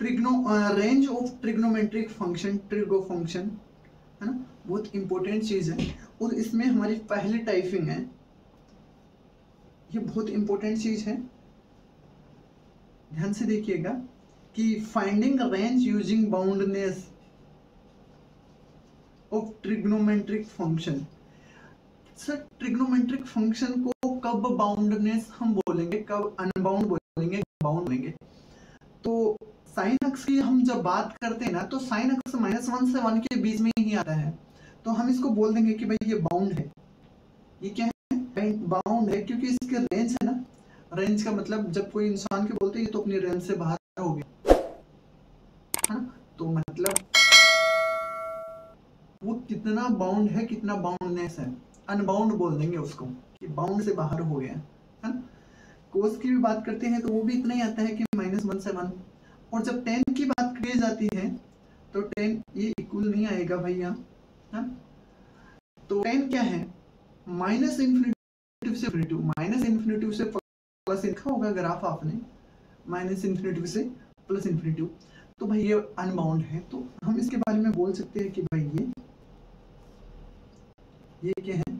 Range of trigonometric function, trigo function है ना, बहुत इंपॉर्टेंट चीज है। और इसमें हमारी पहली टाइपिंग है, ये बहुत इंपॉर्टेंट चीज है, ध्यान से देखिएगा कि finding range using boundness of trigonometric function. Sir trigonometric function को कब बाउंडनेस हम बोलेंगे, कब अनबाउंड बोलेंगे, बाउंड बोलेंगे? तो साइन अक्स की हम जब बात करते हैं ना, तो साइन अक्स -1 से 1 के बीच में ही आता है, तो हम इसको बोल देंगे कि भाई ये बाउंड है। ये क्या है? बाउंड है, क्योंकि इसके रेंज है ना, रेंज का मतलब जब कोई इंसान के बोलते हैं ये तो अपनी रेंज से बाहर हो गया है ना, तो मतलब वो कितना बाउंड है, कितना बाउंडनेस है, अनबाउंड बोल देंगे उसको कि बाउंड से बाहर हो गया है ना। कोस की भी बात करते हैं तो वो भी इतना ही आता है कि -1 से 1। और जब 10 की बात की जाती है तो 10 ये इक्वल नहीं आएगा भैया, है। तो 10 क्या है? माइनस इन्फिनिटी से प्लस लिखा होगा ग्राफ आपने, -इन्फिनिटी से +इन्फिनिटी, तो भाई ये अनबाउंड है। तो हम इसके बारे में बोल सकते हैं कि भाई ये क्या है?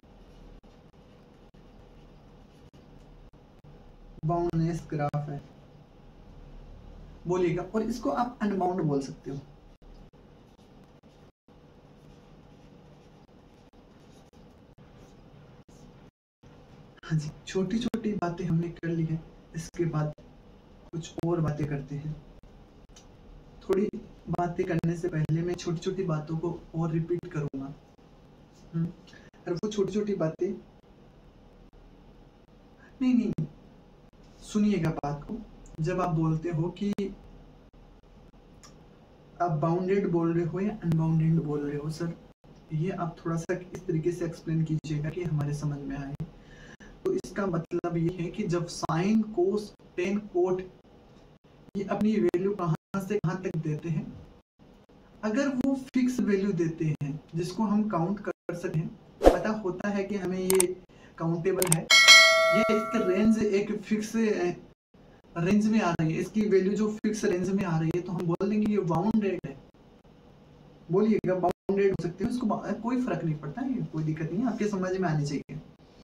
बाउंडनेस ग्राफ है बोलिएगा, और इसको आप अनबाउंड बोल सकते हो। हाँ जी, छोटी छोटी बातें हमने कर ली है, इसके बाद कुछ और बातें करते हैं। थोड़ी बातें करने से पहले मैं छोटी छोटी बातों को और रिपीट करूंगा। और वो छोटी छोटी बातें नहीं, सुनिएगा बात को। जब आप बोलते हो कि आप बाउंडेड बोल रहे हो या अनबाउंडेड बोल रहे हो, सर ये आप थोड़ा सा इस तरीके से एक्सप्लेन कीजिएगा कि हमारे समझ में आए। तो इसका मतलब ये है कि जब साइन, कोस, टेन, कोट ये अपनी वैल्यू कहाँ से कहाँ तक देते हैं, अगर वो फिक्स वैल्यू देते हैं जिसको हम काउंट कर सकते हैं, पता होता है कि हमें ये काउंटेबल है, ये इसका रेंज एक फिक्स रेंज में आ रही है, इसकी वैल्यू जो फिक्स रेंज में आ रही है, तो हम बोल देंगे ये बाउंडेड है। बोलिएगा बाउंडेड हो सकते हैं, उसको कोई फर्क नहीं पड़ता है, कोई दिक्कत नहीं है, आपके समझ में आनी चाहिए।